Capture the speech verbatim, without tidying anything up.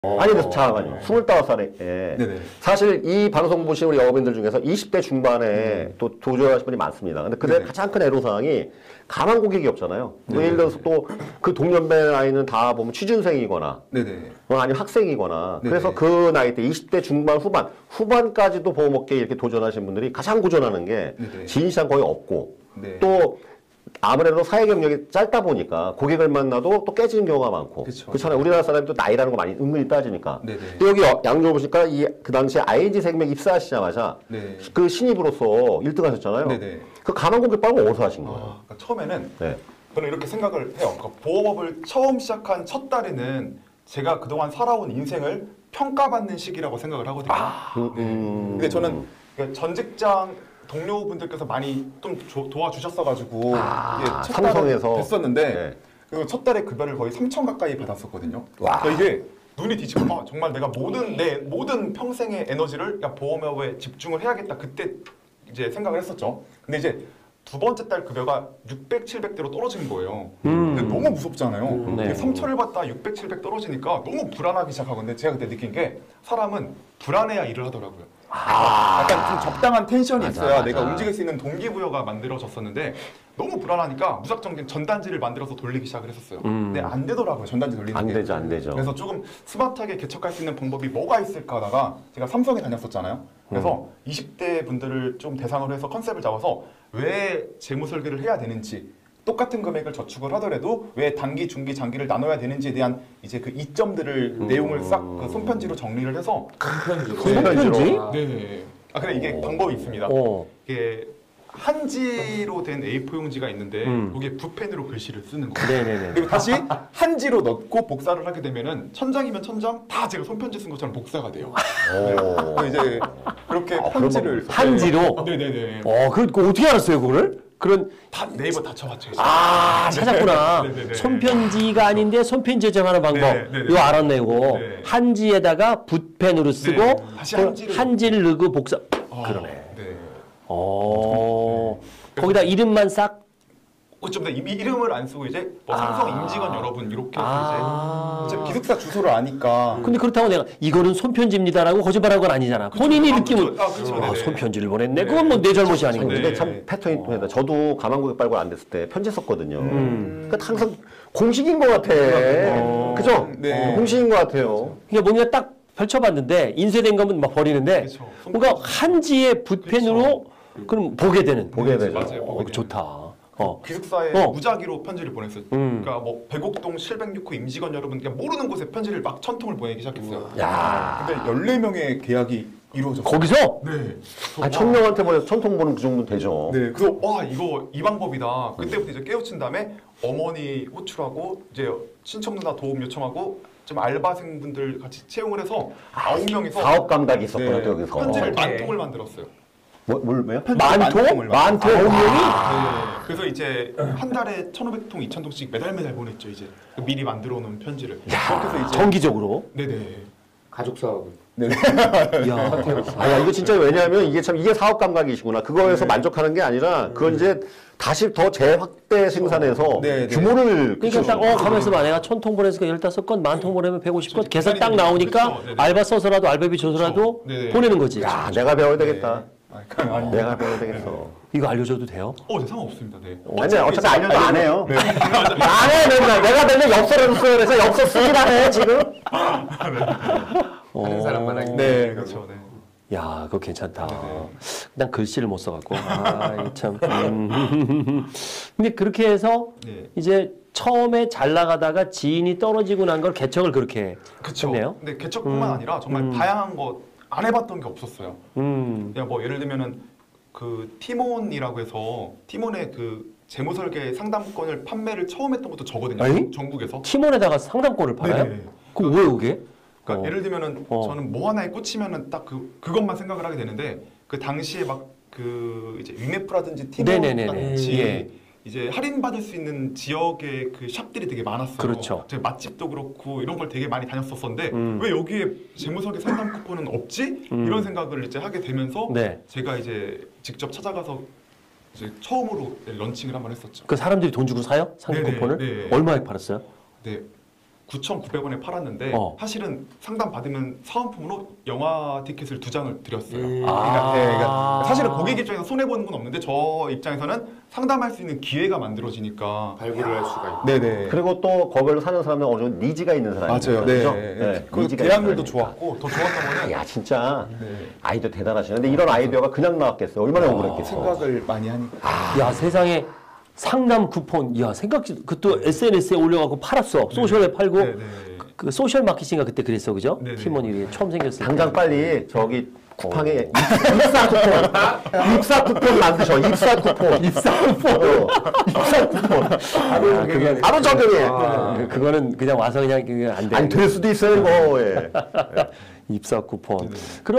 어. 아니, 그래서 잠깐만요. 스물다섯 살에. 네네. 사실 이 방송 보신 우리 영업인들 중에서 이십 대 중반에 음. 또 도전하신 분이 많습니다. 근데 그때 네네. 가장 큰 애로사항이 가만 고객이 없잖아요. 네네. 예를 들어서 또 그 동년배 아이는 다 보면 취준생이거나 네네. 어, 아니면 학생이거나 네네. 그래서 그 나이 때 이십 대 중반 후반 후반까지도 보험업계에 이렇게 도전하신 분들이 가장 고전하는 게 네네. 지인시장 거의 없고 네. 또 아무래도 사회 경력이 짧다 보니까 고객을 만나도 또 깨지는 경우가 많고 그쵸. 그렇잖아요. 우리나라 사람이 또 나이라는 거 많이 은근히 따지니까. 네네. 또 여기 양조 보시니까 이 그 당시에 아이엔지 생명 입사하시자마자 네. 그 신입으로서 일 등 하셨잖아요. 네네. 그 가만 고객 빨고 어디서 하신 거예요? 아, 그러니까 처음에는 네. 저는 이렇게 생각을 해요. 그러니까 보험업을 처음 시작한 첫 달에는 제가 그동안 살아온 인생을 평가받는 시기라고 생각을 하거든요. 음, 음. 근데 저는 그전 직장 동료분들께서 많이 좀 조- 도와주셨어가지고 아, 이게 첫 삼성에서. 달은 됐었는데 네. 그리고 첫 달에 급여를 거의 삼천 가까이 받았었거든요. 와. 그러니까 이게 눈이 뒤집어 아, 정말 내가 모든 내 모든 평생의 에너지를 야, 보험업에 집중을 해야겠다 그때 이제 생각을 했었죠. 근데 이제 두 번째 달 급여가 육백, 칠백대로 떨어진 거예요. 음. 근데 너무 무섭잖아요. 음, 네. 삼천을 받다 육백, 칠백 떨어지니까 너무 불안하기 시작하는데 제가 그때 느낀 게 사람은 불안해야 일을 하더라고요. 아. 약간 좀 적당한 텐션이 맞아, 있어야 맞아. 내가 움직일 수 있는 동기부여가 만들어졌었는데 너무 불안하니까 무작정 전단지를 만들어서 돌리기 시작을 했었어요. 음. 근데 안 되더라고요. 전단지 돌리는 안 게. 되죠, 안 되죠. 그래서 조금 스마트하게 개척할 수 있는 방법이 뭐가 있을까 하다가 제가 삼성에 다녔었잖아요. 그래서 음. 이십 대 분들을 좀 대상으로 해서 컨셉을 잡아서 왜 재무 설계를 해야 되는지 똑같은 금액을 저축을 하더라도 왜 단기, 중기, 장기를 나눠야 되는지에 대한 이제 그 이점들을 음. 내용을 싹 그 손편지로 정리를 해서 손편지? 네. 아 근데 이게 오. 방법이 있습니다. 어. 이게 한지로 된 에이포 용지가 있는데 음. 거기에 붓펜으로 글씨를 쓰는 거예요. 네네네. 그리고 다시 한지로 넣고 복사를 하게 되면은 천장이면 천장 다 제가 손편지 쓴 것처럼 복사가 돼요. 오. 그래서 이제 그렇게 아, 편지를 한지로? 네네네. 어, 그, 그 어떻게 알았어요, 그거를? 그런 다 네이버 다 쳐봤죠. 이제. 아, 찾았구나. 네네네. 손편지가 아닌데 손편지 제정하는 방법. 네네네. 이거 알았네, 이거. 네. 한지에다가 붓펜으로 쓰고 네. 다시 그 한지를 한지를 넣고 복사. 아, 그러네. 네. 어. 거기다 이름만 싹. 좀 더 이름을 안 쓰고 이제 뭐 삼성 아. 임직원 여러분 이렇게 아. 이제 이제 기숙사 주소를 아니까. 근데 그렇다고 내가 이거는 손편지입니다라고 거짓말한 건 아니잖아. 본인이 아, 느낌을 그쵸. 아, 그쵸. 아, 네네. 손편지를 보냈네. 네. 그건 뭐 내 잘못이 아닌 네. 건데. 근데 참 패턴이 통했다. 저도 가만고객 발굴 안 됐을 때 편지 썼거든요. 음. 그러니까 항상 공식인 것 같아. 어. 그죠? 네. 공식인 것 같아요. 그러니까 뭔가 딱 펼쳐봤는데 인쇄된 거면 막 버리는데 그쵸. 뭔가 한지에 붓펜으로 그럼 보게 되는. 보게 되죠. 맞아요. 어, 보게 되는. 좋다. 어. 기숙사에 어. 무작위로 편지를 보냈어요. 음. 그러니까 뭐 백옥동 칠백육 호 임직원 여러분 그냥 모르는 곳에 편지를 막 천 통을 보내기 시작했어요. 야. 근데 열네 명의 계약이 이루어졌어요. 거기서? 네. 아, 천 명한테 보내서 천통 보는 그 정도는 되죠. 네. 그래서 와 이거 이 방법이다. 그때부터 이제 깨우친 다음에 어머니 호출하고 이제 친척 누나 도움 요청하고 좀 알바생분들 같이 채용을 해서 아홉 명이서 사업 감각이 있었구나, 네, 또 여기서. 편지를 어. 만 통을 만들었어요. 뭐, 뭘, 왜요? 편지를 만 만통? 통을 만통? 만들었어요. 아홉 명이? 네. 그래서 이제 한 달에 천오백 통, 이천 통씩 매달 매달 보냈죠. 이제 미리 만들어 놓은 편지를. 그렇게 해서 이제 정기적으로? 네네. 가족 사업을. 네네. 이야. 아, 야, 이거 진짜 왜냐하면 이게 참, 이게 사업 감각이시구나. 그거에서 네. 만족하는 게 아니라, 그건 이제 다시 더 재확대 생산해서 네, 네. 규모를. 그러니까 딱, 어, 가만있어 봐. 내가 천 통 보내니까 열다섯 건, 만 통 보내면 백오십 건. 계산 딱 나오니까 그렇죠. 네네. 알바 써서라도 알바비 줘서라도 그렇죠. 네네. 보내는 거지. 야, 내가 배워야 되겠다. 아, 아니, 내가 배워야 되겠어. 이거 알려줘도 돼요? 어, 네, 상관없습니다. 네. 아니, 어차피 알려도 안 해요. 네. 안 해, 맨날. 내가 맨날 엽서를 써요. 그래서 엽서 쓰기나 해, 지금. 다른 사람만 하기. 네, 그렇죠. 네. 야, 그거 괜찮다. 네네. 난 글씨를 못 써갖고. 아, 이 참. 음. 근데 그렇게 해서 네. 이제 처음에 잘 나가다가 지인이 떨어지고 난 걸 개척을 그렇게 그쵸. 했네요. 근데 개척뿐만 음. 아니라 정말 음. 다양한 거 안 해봤던 게 없었어요. 음. 그냥 뭐 예를 들면은 그 티몬이라고 해서 티몬의 그 재무 설계 상담권을 판매를 처음 했던 것도 저거든요. 에이? 전국에서. 팀원에다가 상담권을 팔아요? 네네. 그거 뭐예요, 그게? 그러니까 어. 예를 들면은 어. 저는 뭐 하나에 꽂히면은 딱 그 그것만 생각을 하게 되는데 그 당시에 막 그 이제 위메프라든지 네네네네. 티몬같이 예. 이제 할인 받을 수 있는 지역의 그 샵들이 되게 많았어요. 그렇죠. 제가 맛집도 그렇고 이런 걸 되게 많이 다녔었었는데 음. 왜 여기에 재무설계 상담 쿠폰은 없지? 음. 이런 생각을 이제 하게 되면서 네. 제가 이제 직접 찾아가서 이제 처음으로 런칭을 한번 했었죠. 그 사람들이 돈 주고 사요? 상품 네네, 쿠폰을? 네. 얼마에 팔았어요? 네. 구천구백 원에 팔았는데 어. 사실은 상담 받으면 사은품으로 영화 티켓을 두 장을 드렸어요. 음. 그러니까, 네, 그러니까 아. 사실은 고객 입장에서 손해 보는 건 없는데 저 입장에서는 상담할 수 있는 기회가 만들어지니까. 발굴을 할 수가 있고. 네네. 그리고 또 거기로 사는 사람은 어느 정도 니즈가 있는 사람이죠. 맞아요. 그렇죠? 네. 네, 그 니즈가 계약률도 있는 사람이니까. 좋았고 더 좋았던 거는 야 진짜 네. 아이디어 대단하시네. 근데 이런 아이디어가 그냥 나왔겠어요. 얼마나 억울했겠어. 생각을 많이 하니까. 야 세상에 상담 쿠폰, 야 생각지 그것도 에스엔에스에 올려갖고 팔았어. 소셜에 팔고 네, 네. 그 소셜 마케팅가 그때 그랬어, 그죠? 네, 네. 팀원이 처음 생겼을 때. 당장 빨리 저기 쿠팡에 입사 쿠폰, 입사 쿠폰 만드셔. 입사 쿠폰, 입사 쿠폰, 어, 입사 쿠폰. 아, 그건 바로 적용해. 그- 그거는 그냥 와서 그냥 그게 안 돼. 아니 될 수도 있어요 이거. 예. 입사 쿠폰. 네. 그럼